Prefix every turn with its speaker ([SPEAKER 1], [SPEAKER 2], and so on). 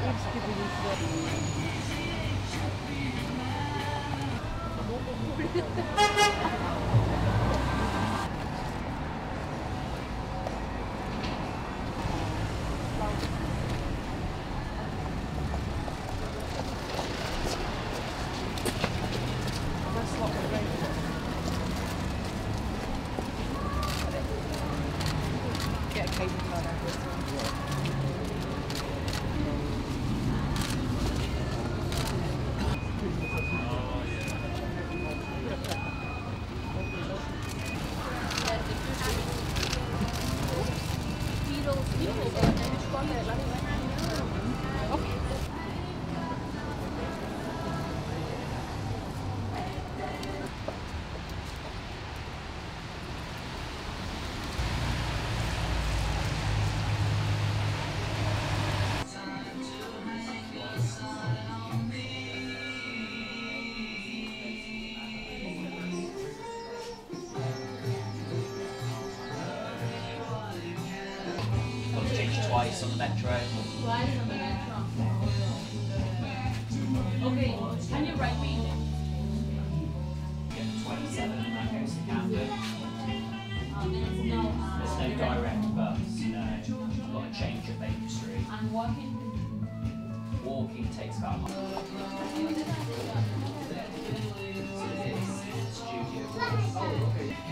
[SPEAKER 1] Get a cable car now.
[SPEAKER 2] Twice on the metro.
[SPEAKER 3] Twice on the metro. Okay, can you write me?
[SPEAKER 2] 27 and that goes to Camden.
[SPEAKER 3] There's no
[SPEAKER 2] direct bus, no. I've got to change at Baker Street.
[SPEAKER 3] And walking?
[SPEAKER 2] Walking takes about half. So this is studio. Oh, okay.